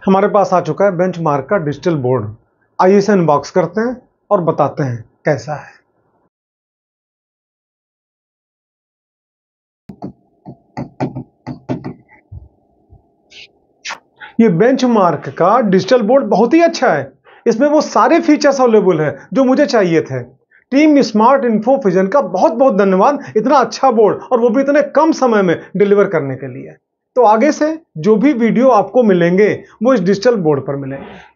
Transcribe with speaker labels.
Speaker 1: हमारे पास आ चुका है बेंचमार्क का डिजिटल बोर्ड। आइए इसे अनबॉक्स करते हैं और बताते हैं कैसा है। ये बेंचमार्क का डिजिटल बोर्ड बहुत ही अच्छा है। इसमें वो सारे फीचर्स अवेलेबल है जो मुझे चाहिए थे। टीम स्मार्ट इन्फो विजन का बहुत बहुत धन्यवाद, इतना अच्छा बोर्ड और वो भी इतने कम समय में डिलीवर करने के लिए। तो आगे से जो भी वीडियो आपको मिलेंगे वो इस डिजिटल बोर्ड पर मिलेंगे।